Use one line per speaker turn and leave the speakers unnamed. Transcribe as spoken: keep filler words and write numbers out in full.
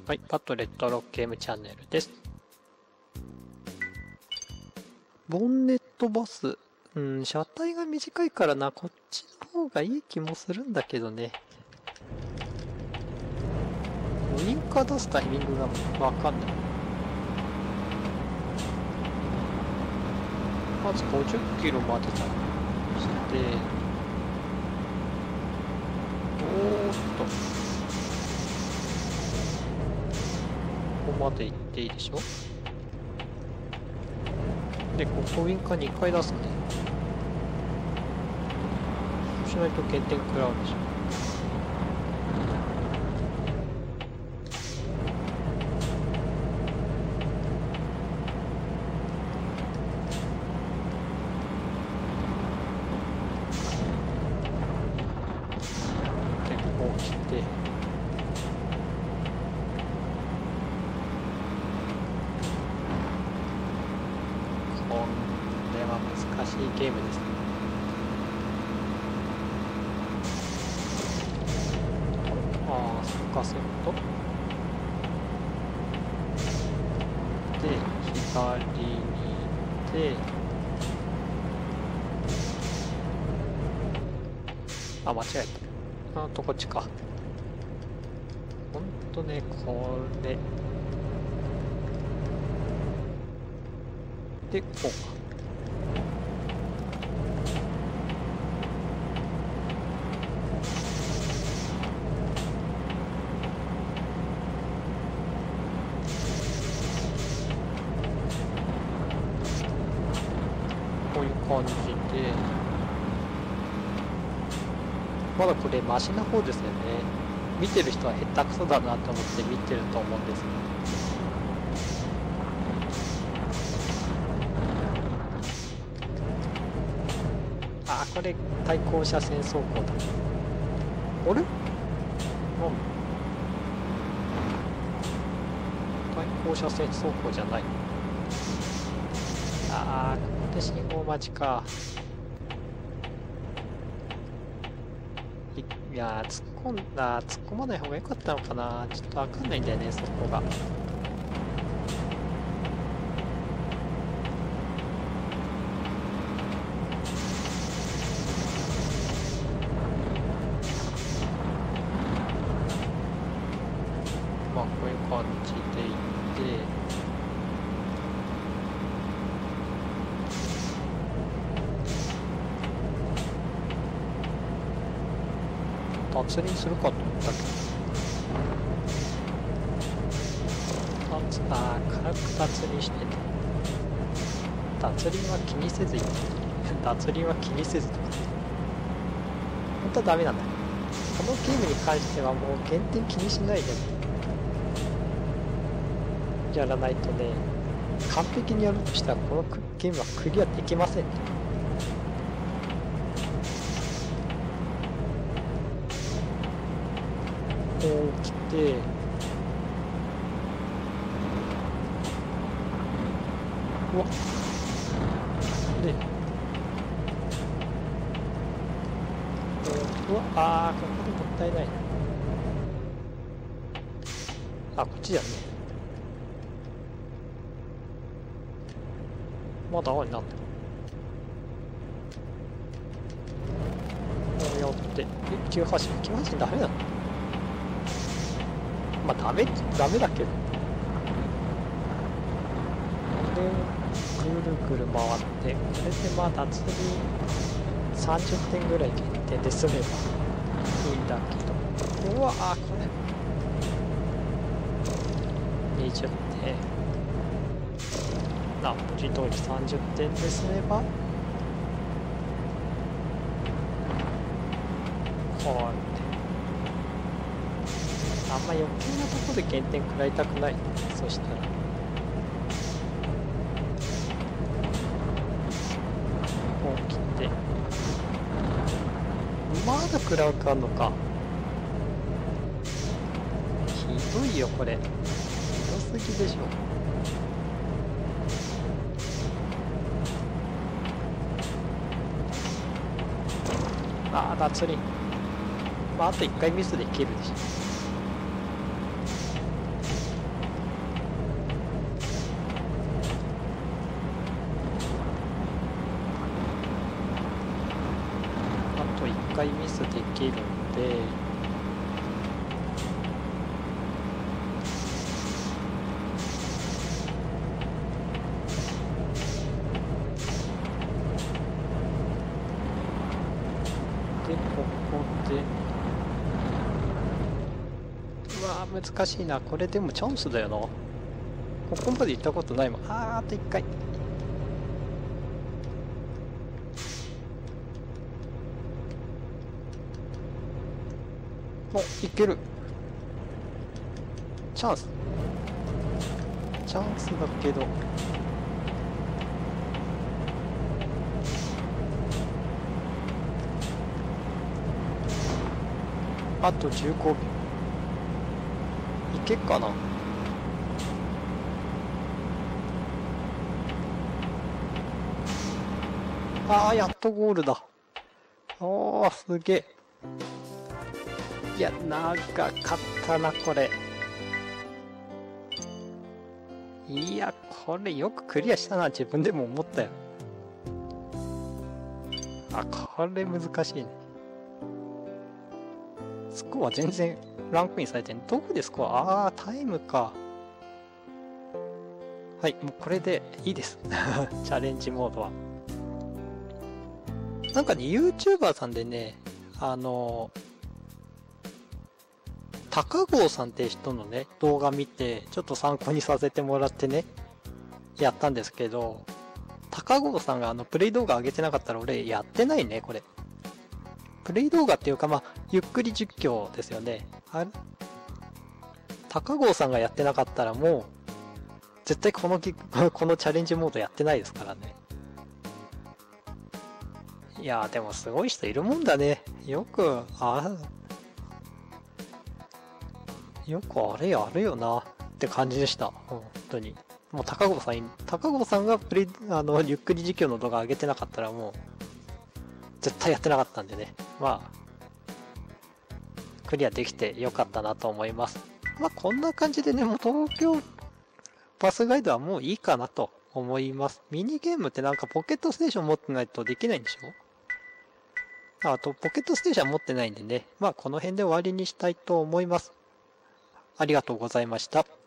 はい、パットレットロゲームチャンネルです。ボンネットバス。うん、車体が短いからな、こっちの方がいい気もするんだけどね。ウインカー出すタイミングがわかんない。まずごじゅっキロまでだ。そして、おーっと。ここまで行っていいでしょ。で、ここウインカーにかい出すね。そうしないと減点食らうでしょ。で、こう来て。これは難しいゲームですね。ああ、そっか、そういうこと。で、左に行って、あ、間違えた。あとこっちか。ほんとね、これ。で、こうか。こういう感じで、まだこれマシな方ですよね。見てる人は下手くそだなと思って見てると思うんですけど。あー、これ対向車線走行だ。あれ？なんだ？対向車線走行じゃない。ああ、ここで信号待ちか。いやー、突っ込んだ、突っ込まない方が良かったのかな。ちょっとわかんないんだよね、そこが。まあ、こういう感じでいって、脱輪するかと思ったけど、あー、軽く脱輪してて、脱輪は気にせずいって脱輪は気にせずとかって本当はダメなんだ。このゲームに関してはもう減点気にしないでやらないとね、完璧にやるとしたらこのゲームはクリアできませんね。こう来て、うわっで、うわあー、ここでもったいないな。あ、こっちじゃね。まだ青になってる。こうやって、え、急発進、急発進ダメなの？まあダメっちゃダメだけど。これをぐるぐる回って、これでまあ脱輪さんじゅってんぐらい減点で済めばいいんだけど。うわー、これにじゅってん。あ、文字通りさんじゅってんで済めば、こうやって。あんま余計なところで減点食らいたくない。そしたら。こう切って。まだ食らうかんのか。ひどいよ、これ。ひどすぎでしょ。ああ、脱輪。まあ、あといっかいミスでいけるでしょ。 ミスできるんで、でここでうわー難しいな。これでもチャンスだよな。ここまで行ったことないもん。あーあといっかい。お、いける。チャンスチャンスだけど、あとじゅうごびょう。いけっかな。ああ、やっとゴールだ。おー、すげえ。いや、長かったな、これ。いや、これよくクリアしたな、自分でも思ったよ。あ、これ難しいね。スコア全然ランクインされてん。どこでスコア？ああ、タイムか。はい、もうこれでいいです。チャレンジモードは。なんかね、YouTuber さんでね、あの、高郷さんって人のね、動画見て、ちょっと参考にさせてもらってね、やったんですけど、高郷さんがあの、プレイ動画上げてなかったら俺やってないね、これ。プレイ動画っていうか、まあ、ゆっくり実況ですよね。あれ高郷さんがやってなかったらもう、絶対このき、このチャレンジモードやってないですからね。いやー、でもすごい人いるもんだね。よく、あ、よくあれやるよなって感じでした。本当に。もう高郷さん、高郷さんがプレイ、あの、ゆっくり実況の動画上げてなかったらもう、絶対やってなかったんでね。まあ、クリアできてよかったなと思います。まあ、こんな感じでね、もう東京バスガイドはもういいかなと思います。ミニゲームってなんかポケットステーション持ってないとできないんでしょ？あと、ポケットステーション持ってないんでね。まあ、この辺で終わりにしたいと思います。ありがとうございました。